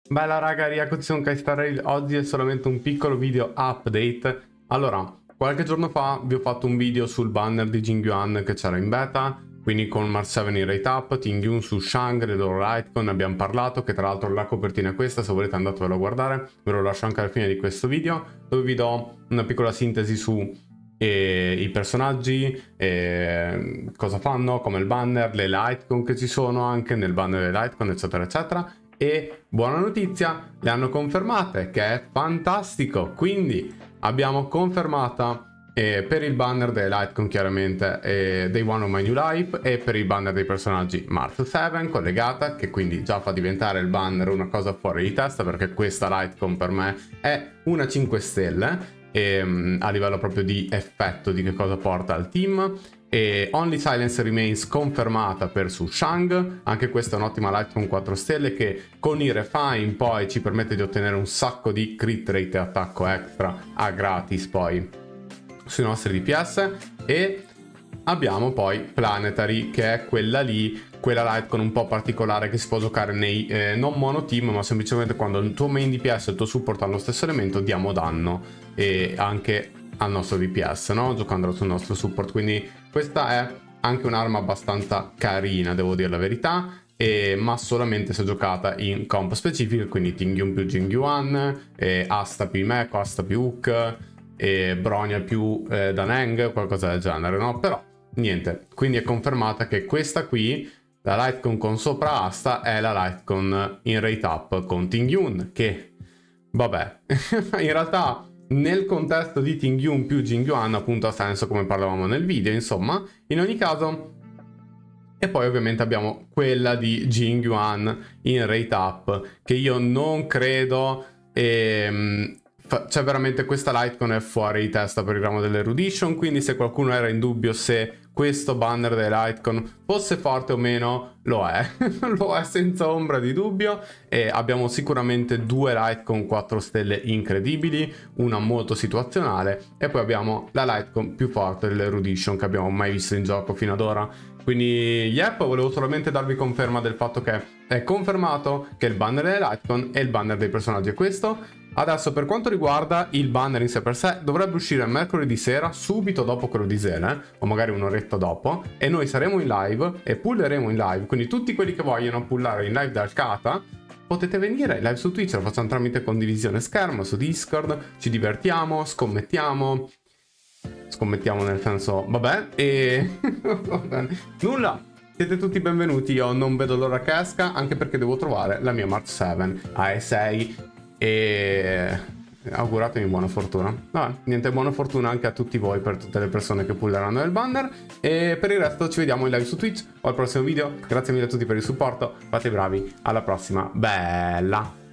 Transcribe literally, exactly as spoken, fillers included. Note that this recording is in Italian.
Bella raga, rieccoci su Kaistar. Oggi è solamente un piccolo video update. Allora, qualche giorno fa vi ho fatto un video sul banner di Jingyuan che c'era in beta, quindi con Mark sette in rate up, Tingyun su Shang, le loro Lightcon, ne abbiamo parlato, che tra l'altro la copertina è questa, se volete andatevelo a guardare, ve lo lascio anche alla fine di questo video, dove vi do una piccola sintesi su eh, i personaggi, eh, cosa fanno, come il banner, le Lightcon che ci sono anche nel banner delle Lightcon, eccetera eccetera. E buona notizia, le hanno confermate, che è fantastico. Quindi abbiamo confermata eh, per il banner dei Lightcon chiaramente eh, Day One of My New Life, e per il banner dei personaggi Mark sette collegata, che quindi già fa diventare il banner una cosa fuori di testa, perché questa Lightcon per me è una cinque stelle e, um, a livello proprio di effetto di che cosa porta al team. E Only Silence Remains confermata per Su Shang, anche questa è un'ottima Lightcon quattro stelle che con i refine poi ci permette di ottenere un sacco di crit rate e attacco extra a gratis poi sui nostri D P S. E abbiamo poi Planetary, che è quella lì, quella Lightcon un po' particolare che si può giocare nei eh, non mono team, ma semplicemente quando il tuo main D P S e il tuo support hanno lo stesso elemento diamo danno e anche al nostro D P S, no? Giocandolo sul nostro support. Quindi questa è anche un'arma abbastanza carina, devo dire la verità, e, ma solamente se giocata in comp specifico, quindi Tingyun più Jingyuan, e Asta più Meko, Asta più Hook, e Bronya più eh, Daneng, qualcosa del genere, no? Però niente, quindi è confermata che questa qui, la Lightcon con sopra Asta, è la Lightcon in rate up con Tingyun, che vabbè, in realtà nel contesto di Tingyun più Jingyuan appunto ha senso, come parlavamo nel video, insomma, in ogni caso. E poi ovviamente abbiamo quella di Jingyuan in rate up, che io non credo, ehm, cioè veramente questa Lightcon è fuori di testa per il ramo dell'Erudition, quindi se qualcuno era in dubbio se questo banner dei Lightcon fosse forte o meno, lo è, lo è senza ombra di dubbio. E abbiamo sicuramente due Lightcon quattro stelle incredibili, una molto situazionale, e poi abbiamo la Lightcon più forte dell'Erudition che abbiamo mai visto in gioco fino ad ora. Quindi, yep, volevo solamente darvi conferma del fatto che è confermato che il banner delle Lightcon e il banner dei personaggi è questo. Adesso, per quanto riguarda il banner in sé per sé, dovrebbe uscire mercoledì sera, subito dopo quello di Zene, o magari un'oretta dopo, e noi saremo in live e pulleremo in live. Quindi tutti quelli che vogliono pullare in live dal Kata potete venire live su Twitch, lo facciamo tramite condivisione schermo su Discord, ci divertiamo, scommettiamo. Scommettiamo nel senso, vabbè, e nulla, siete tutti benvenuti. Io non vedo l'ora che esca, anche perché devo trovare la mia Mark sette A E sei e auguratemi buona fortuna. Vabbè, niente, buona fortuna anche a tutti voi, per tutte le persone che pulleranno il banner, e per il resto ci vediamo in live su Twitch o al prossimo video. Grazie mille a tutti per il supporto, fate i bravi, alla prossima, bella!